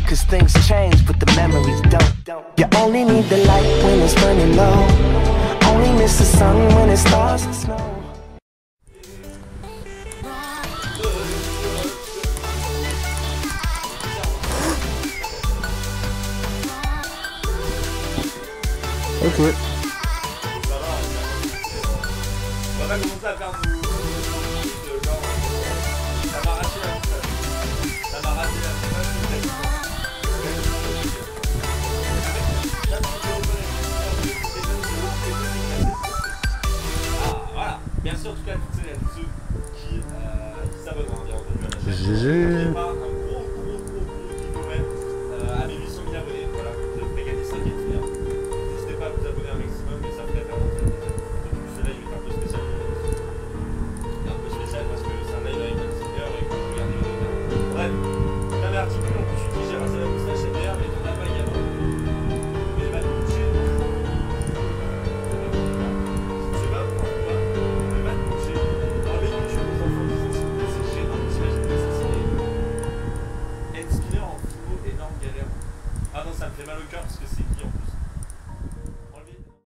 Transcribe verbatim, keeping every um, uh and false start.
Cause things change, but the memories don't. You only need the light when it's burning low. Only miss the sun when it starts to snow. Ok. On va commencer à faire du genre. Ça m'a arraché la petite. Ça m'a arraché la petite. Ah voilà. Bien sûr, en tout cas, toutes celles et ceux qui euh, s'abonnent bien entendu à la chaîne. G G. Pas un gros gros gros gros kilomètre à mes huit cent mille abonnés. Voilà, je vais gagner cinq et finir. N'hésitez pas à vous abonner un maximum, mais ça ferait vraiment très plaisir. Celui-là, il est un peu spécial. Il est un peu spécial parce que c'est un live avec un sticker et que vous regardez le vidéo. Bref, premier article, on peut suivre, j'ai rasé la moustache, c'est bien, mais on n'a pas également. Mais il va nous toucher. Je sais pas pourquoi. Il va nous toucher. Enlever une chose aux enfants de c'est gênant. T'imagines que ça c'est. End spinner en full énorme galère. Ah non, ça me fait mal au cœur parce que c'est